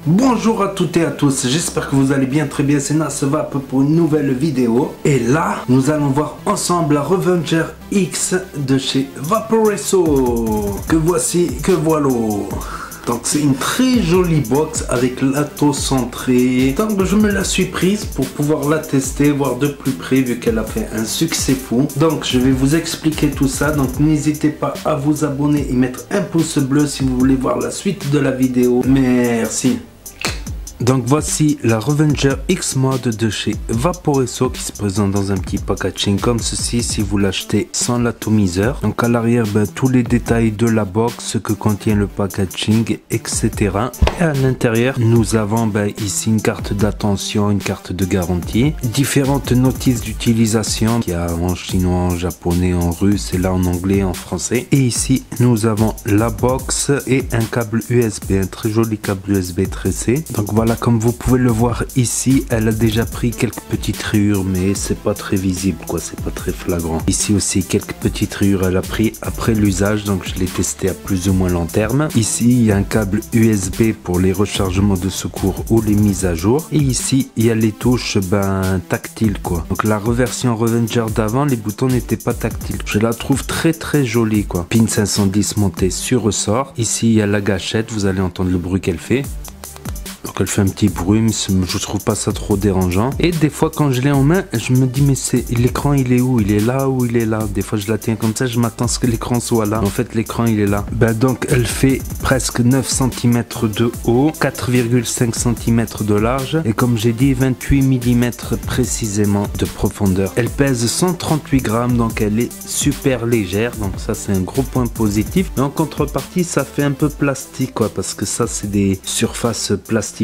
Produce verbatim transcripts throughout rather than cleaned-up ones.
Bonjour à toutes et à tous, j'espère que vous allez bien, très bien, c'est Nasvap pour une nouvelle vidéo. Et là, nous allons voir ensemble la Revenger X de chez Vaporesso. Que voici, que voilà. Donc c'est une très jolie box avec l'atto centré. Donc je me la suis prise pour pouvoir la tester, voir de plus près vu qu'elle a fait un succès fou. Donc je vais vous expliquer tout ça. Donc n'hésitez pas à vous abonner et mettre un pouce bleu si vous voulez voir la suite de la vidéo. Merci. Donc voici la Revenger X Mod de chez Vaporesso qui se présente dans un petit packaging comme ceci si vous l'achetez sans l'atomiseur. Donc à l'arrière, ben, tous les détails de la box, ce que contient le packaging, et cetera. Et à l'intérieur, nous avons ben, ici une carte d'attention, une carte de garantie, différentes notices d'utilisation qu'il y a en chinois, en japonais, en russe et là en anglais, en français. Et ici, nous avons la box et un câble U S B, un très joli câble U S B tressé. Donc voilà. Voilà, comme vous pouvez le voir ici, elle a déjà pris quelques petites rayures, mais c'est pas très visible, quoi, c'est pas très flagrant. Ici aussi, quelques petites rayures, elle a pris après l'usage, donc je l'ai testé à plus ou moins long terme. Ici, il y a un câble U S B pour les rechargements de secours ou les mises à jour. Et ici, il y a les touches ben, tactiles, quoi. Donc la reversion Revenger d'avant, les boutons n'étaient pas tactiles. Je la trouve très très jolie, quoi. Pin cinq cent dix monté sur ressort. Ici, il y a la gâchette, vous allez entendre le bruit qu'elle fait. Donc elle fait un petit bruit, mais je trouve pas ça trop dérangeant. Et des fois quand je l'ai en main, je me dis mais c'est l'écran il est où? Il est là ou il est là? Des fois je la tiens comme ça, je m'attends à ce que l'écran soit là. En fait l'écran il est là. Ben donc elle fait presque neuf centimètres de haut, quatre virgule cinq centimètres de large et comme j'ai dit vingt-huit millimètres précisément de profondeur. Elle pèse cent trente-huit grammes, donc elle est super légère, donc ça c'est un gros point positif. Mais en contrepartie ça fait un peu plastique, quoi, parce que ça c'est des surfaces plastiques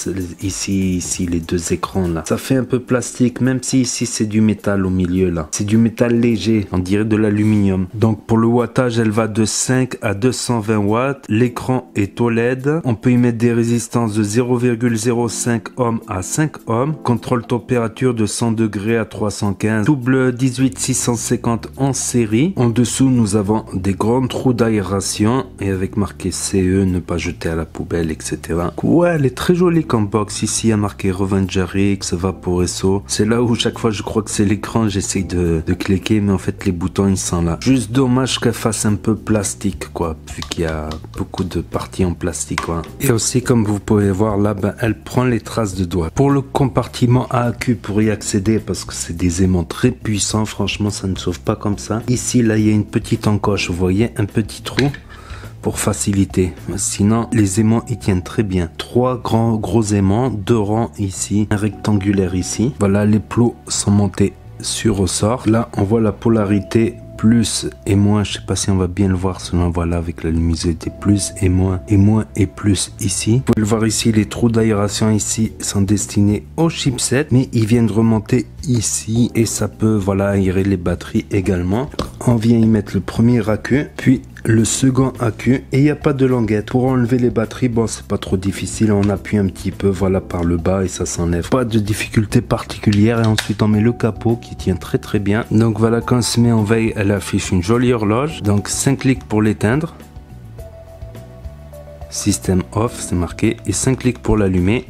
ici, ici, les deux écrans là. Ça fait un peu plastique, même si ici c'est du métal au milieu là. C'est du métal léger, on dirait de l'aluminium. Donc pour le wattage, elle va de cinq à deux cent vingt watts. L'écran est O L E D. On peut y mettre des résistances de zéro virgule zéro cinq ohms à cinq ohms. Contrôle température de cent degrés à trois cent quinze. Double dix-huit six cent cinquante en série. En dessous, nous avons des grands trous d'aération et avec marqué C E, ne pas jeter à la poubelle, et cetera. Ouais, elle est très jolie comme box. Ici il y a marqué Revenger X, Vaporesso. C'est là où chaque fois je crois que c'est l'écran, j'essaye de, de cliquer, mais en fait les boutons ils sont là. Juste dommage qu'elle fasse un peu plastique, quoi, vu qu'il y a beaucoup de parties en plastique, quoi. Et aussi comme vous pouvez voir là, ben, elle prend les traces de doigts. Pour le compartiment à accu, pour y accéder, parce que c'est des aimants très puissants, franchement ça ne sauve pas comme ça. Ici là il y a une petite encoche, vous voyez, un petit trou pour faciliter, sinon les aimants ils tiennent très bien. Trois grands gros aimants, deux rangs ici, un rectangulaire ici. Voilà, les plots sont montés sur ressort. Là on voit la polarité plus et moins, je sais pas si on va bien le voir selon, voilà, avec la luminosité, plus et moins et moins et plus ici. Vous pouvez le voir ici, les trous d'aération ici sont destinés au chipset, mais ils viennent remonter ici et ça peut, voilà, aérer les batteries également. On vient y mettre le premier accu, puis le second accu et il n'y a pas de languette. Pour enlever les batteries, bon c'est pas trop difficile, on appuie un petit peu, voilà, par le bas et ça s'enlève. Pas de difficulté particulière et ensuite on met le capot qui tient très très bien. Donc voilà, quand on se met en veille, elle affiche une jolie horloge. Donc cinq clics pour l'éteindre. Système off, c'est marqué, et cinq clics pour l'allumer.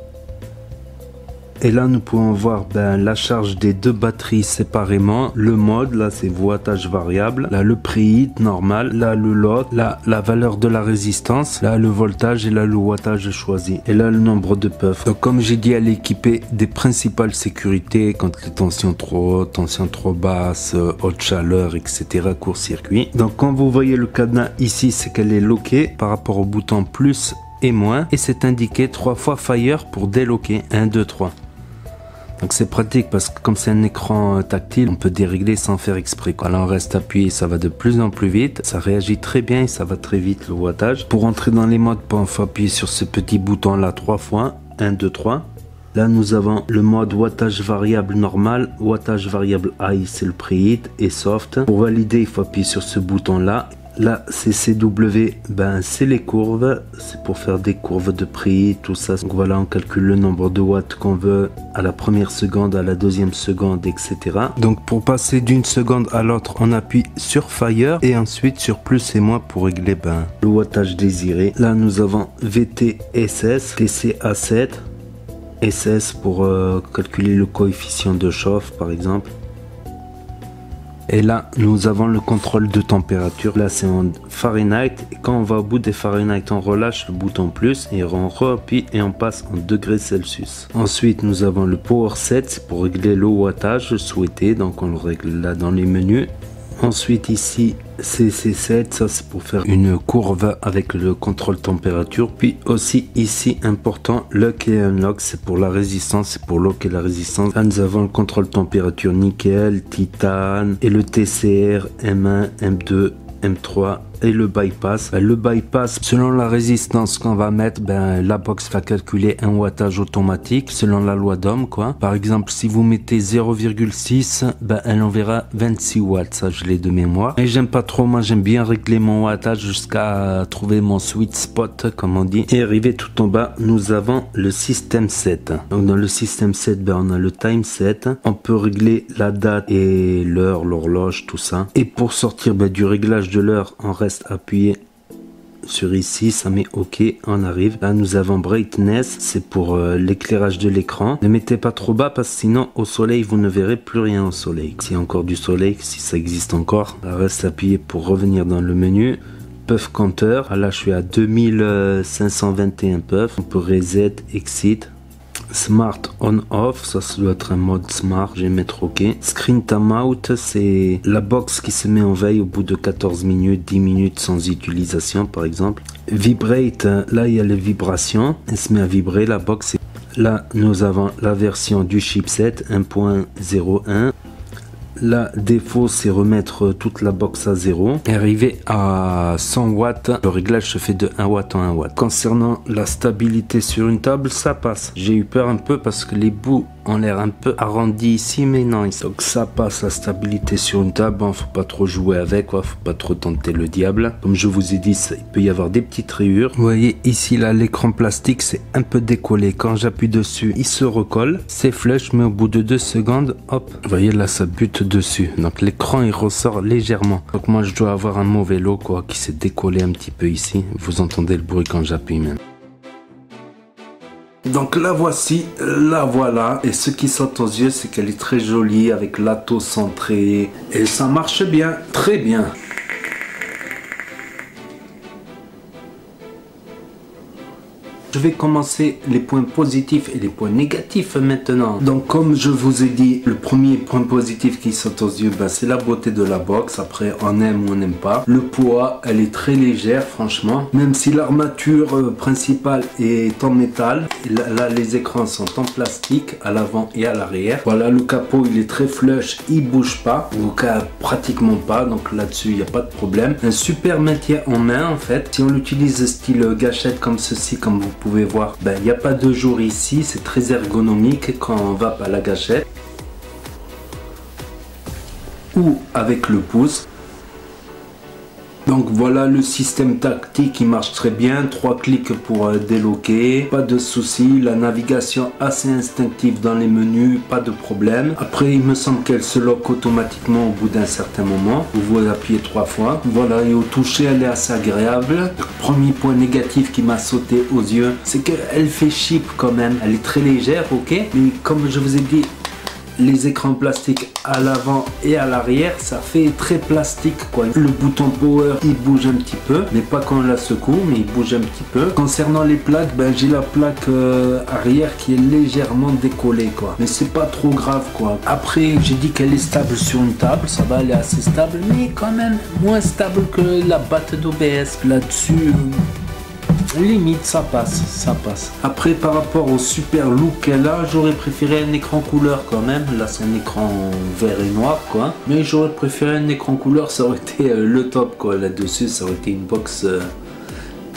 Et là nous pouvons voir ben, la charge des deux batteries séparément, le mode, là c'est wattage variable, là le préhit normal, là le lock, là la valeur de la résistance, là le voltage et là le wattage choisi. Et là le nombre de puffs. Donc comme j'ai dit, elle est équipée des principales sécurités quand les tensions trop hautes, tensions trop basses, haute chaleur, et cetera, court-circuit. Donc quand vous voyez le cadenas ici, c'est qu'elle est lockée par rapport au bouton plus et moins. Et c'est indiqué trois fois fire pour déloquer, un, deux, trois. Donc c'est pratique parce que comme c'est un écran tactile, on peut dérégler sans faire exprès, quoi. Là on reste appuyé, ça va de plus en plus vite, ça réagit très bien et ça va très vite le wattage. Pour entrer dans les modes, il faut appuyer sur ce petit bouton là trois fois, un, deux, trois. Là nous avons le mode wattage variable normal, wattage variable high c'est le preheat et soft. Pour valider il faut appuyer sur ce bouton là. La C C W, ben c'est les courbes, c'est pour faire des courbes de prix, tout ça. Donc voilà, on calcule le nombre de watts qu'on veut à la première seconde, à la deuxième seconde, et cetera. Donc pour passer d'une seconde à l'autre, on appuie sur Fire et ensuite sur plus et moins pour régler ben, le wattage désiré. Là nous avons V T S S, T C A sept, S S pour euh, calculer le coefficient de chauffe par exemple. Et là, nous avons le contrôle de température. Là, c'est en Fahrenheit. Et quand on va au bout des Fahrenheit, on relâche le bouton plus et on re-appuie et on passe en degrés Celsius. Ensuite, nous avons le Power Set, c'est pour régler le wattage souhaité. Donc, on le règle là dans les menus. Ensuite, ici, C C sept, ça c'est pour faire une courbe avec le contrôle température. Puis aussi ici, important, Lock et Unlock, c'est pour la résistance, c'est pour locker la résistance. Là, nous avons le contrôle température nickel, titane et le T C R, M un, M deux, M trois et le bypass. Le bypass, selon la résistance qu'on va mettre, ben, la box va calculer un wattage automatique selon la loi d'Ohm, quoi. Par exemple, si vous mettez zéro virgule six, ben, elle enverra vingt-six watts. Ça, je l'ai de mémoire. Mais j'aime pas trop. Moi, j'aime bien régler mon wattage jusqu'à trouver mon sweet spot, comme on dit. Et arrivé tout en bas, nous avons le système set. Donc, dans le système set, ben, on a le time set. On peut régler la date et l'heure, l'horloge, tout ça. Et pour sortir ben, du réglage de l'heure, on reste appuyé sur ici, ça met OK, on arrive. Là, nous avons Brightness, c'est pour euh, l'éclairage de l'écran. Ne mettez pas trop bas parce que sinon, au soleil, vous ne verrez plus rien au soleil. S'il y a encore du soleil, si ça existe encore. Là, reste appuyé pour revenir dans le menu. Puff Counter, ah, là, je suis à deux mille cinq cent vingt et un puffs. On peut reset, exit. Smart on off, ça, ça doit être un mode smart, je vais mettre OK. Screen timeout, c'est la box qui se met en veille au bout de quatorze minutes, dix minutes sans utilisation par exemple. Vibrate, là il y a les vibrations, elle se met à vibrer la box. Là nous avons la version du chipset un point zéro un. Là, défaut, c'est remettre toute la box à zéro. Et arrivé à cent watts, le réglage se fait de un watt en un watt. Concernant la stabilité sur une table, ça passe. J'ai eu peur un peu parce que les bouts ont l'air un peu arrondis ici, mais non. Donc ça passe la stabilité sur une table. Bon, faut pas trop jouer avec, quoi. Faut pas trop tenter le diable. Comme je vous ai dit, ça, il peut y avoir des petites rayures. Vous voyez ici, là, l'écran plastique, c'est un peu décollé. Quand j'appuie dessus, il se recolle. C'est flush, mais au bout de deux secondes, hop. Vous voyez là, ça bute dessus. Donc l'écran, il ressort légèrement. Donc moi, je dois avoir un mauvais lot, quoi, qui s'est décollé un petit peu ici. Vous entendez le bruit quand j'appuie même. Donc la voici, la voilà, et ce qui saute aux yeux, c'est qu'elle est très jolie avec l'atto centré et ça marche bien, très bien. Je vais commencer les points positifs et les points négatifs maintenant. Donc comme je vous ai dit, le premier point positif qui saute aux yeux, ben, c'est la beauté de la box. Après on aime ou on n'aime pas. Le poids, elle est très légère franchement. Même si l'armature euh, principale est en métal. Là, là les écrans sont en plastique à l'avant et à l'arrière. Voilà, le capot il est très flush, il bouge pas. Ou pratiquement pas. Donc là-dessus il n'y a pas de problème. Un super maintien en main en fait. Si on l'utilise style gâchette comme ceci, comme vous pouvez voir, ben, il n'y a pas de jour ici, c'est très ergonomique quand on va à la gâchette ou avec le pouce. Donc voilà le système tactique qui marche très bien, trois clics pour euh, déloquer, pas de souci, la navigation assez instinctive dans les menus, pas de problème. Après il me semble qu'elle se lock automatiquement au bout d'un certain moment, vous vous appuyez trois fois. Voilà, et au toucher elle est assez agréable. Le premier point négatif qui m'a sauté aux yeux, c'est qu'elle fait cheap quand même, elle est très légère, ok, mais comme je vous ai dit, les écrans plastiques à l'avant et à l'arrière, ça fait très plastique quoi. Le bouton power il bouge un petit peu, mais pas quand on la secoue, mais il bouge un petit peu. Concernant les plaques, ben j'ai la plaque euh, arrière qui est légèrement décollée quoi, mais c'est pas trop grave quoi. Après j'ai dit qu'elle est stable sur une table, ça va, elle est assez stable, mais quand même moins stable que la batte d'O B S là-dessus. Euh... Limite ça passe, ça passe. Après par rapport au super look qu'elle a, j'aurais préféré un écran couleur quand même. Là c'est un écran vert et noir quoi. Mais j'aurais préféré un écran couleur, ça aurait été euh, le top quoi. Là dessus ça aurait été une box euh,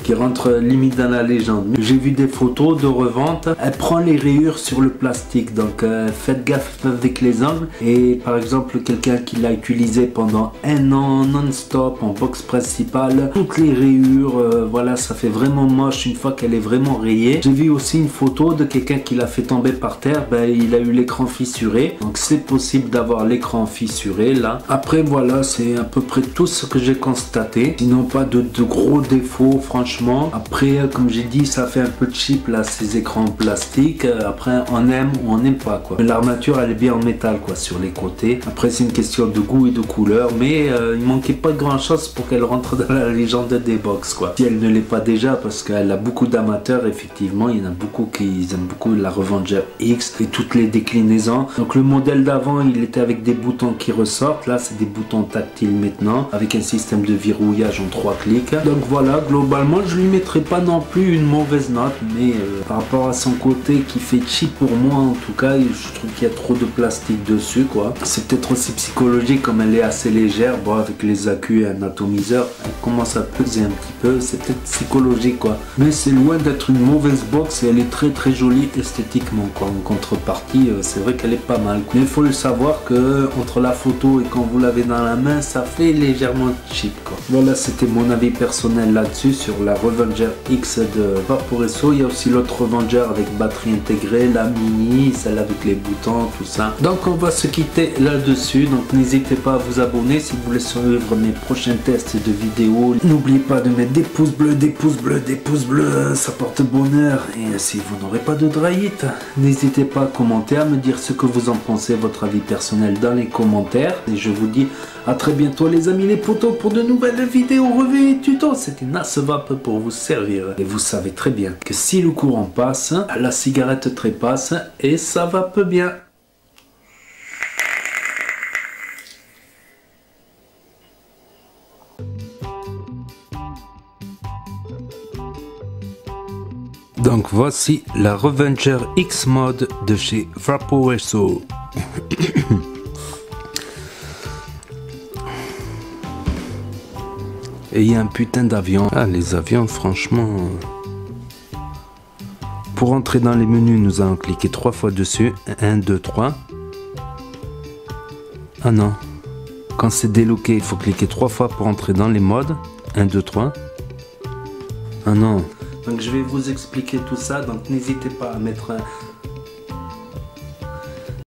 qui rentre limite dans la légende. J'ai vu des photos de revente, elle prend les rayures sur le plastique, donc euh, faites gaffe avec les angles. Et par exemple quelqu'un qui l'a utilisé pendant un an non-stop en box principale, toutes les rayures, euh, voilà, ça fait vraiment moche une fois qu'elle est vraiment rayée. J'ai vu aussi une photo de quelqu'un qui l'a fait tomber par terre, ben, il a eu l'écran fissuré, donc c'est possible d'avoir l'écran fissuré là. Après voilà, c'est à peu près tout ce que j'ai constaté, sinon pas de, de gros défauts franchement. Après comme j'ai dit, ça fait un peu cheap là ces écrans en plastique. Après on aime ou on n'aime pas quoi. L'armature elle est bien en métal quoi sur les côtés. Après c'est une question de goût et de couleur, mais euh, il manquait pas grand chose pour qu'elle rentre dans la légende des box quoi. Si elle ne l'est pas déjà, parce qu'elle a beaucoup d'amateurs, effectivement il y en a beaucoup qui aiment beaucoup la Revenger X et toutes les déclinaisons. Donc le modèle d'avant il était avec des boutons qui ressortent, là c'est des boutons tactiles maintenant avec un système de verrouillage en trois clics. Donc voilà, globalement je lui mettrai pas non plus une mauvaise note, mais euh, par rapport à son côté qui fait cheap pour moi en tout cas, je trouve qu'il y a trop de plastique dessus quoi. C'est peut-être aussi psychologique comme elle est assez légère, bon avec les accus et un atomiseur elle commence à peser un petit peu, c'est peut-être psychologique quoi, mais c'est loin d'être une mauvaise box et elle est très très jolie esthétiquement quoi. En contrepartie euh, c'est vrai qu'elle est pas mal, mais il faut le savoir que entre la photo et quand vous l'avez dans la main ça fait légèrement cheap quoi. Voilà, c'était mon avis personnel là-dessus sur la Revenger X de Vaporesso. Il y a aussi l'autre Revenger avec batterie intégrée, la mini, celle avec les boutons, tout ça. Donc on va se quitter là-dessus, donc n'hésitez pas à vous abonner si vous voulez suivre mes prochains tests de vidéos. N'oubliez pas de mettre des pouces bleus, des pouces bleus, des pouces bleus, ça porte bonheur. Et si vous n'aurez pas de dry hit, n'hésitez pas à commenter, à me dire ce que vous en pensez, votre avis personnel dans les commentaires. Et je vous dis à très bientôt les amis les potos pour de nouvelles vidéos, revues et tutos. C'était Nasvap pour vous servir. Et vous savez très bien que si le courant passe, la cigarette trépasse et ça va peu bien. Donc voici la Revenger X Mode de chez Vaporesso. Et il y a un putain d'avion. Ah, les avions, franchement. Pour entrer dans les menus, nous allons cliquer trois fois dessus. un, deux, trois. Ah non. Quand c'est délocé, il faut cliquer trois fois pour entrer dans les modes. un, deux, trois. Ah non. Donc je vais vous expliquer tout ça. Donc n'hésitez pas à mettre un,